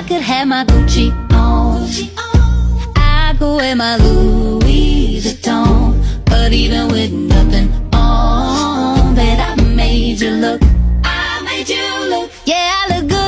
could have my Gucci on, I could wear my Louis Vuitton, but even with nothing on, bet I made you look. I made you look. Yeah, I look good.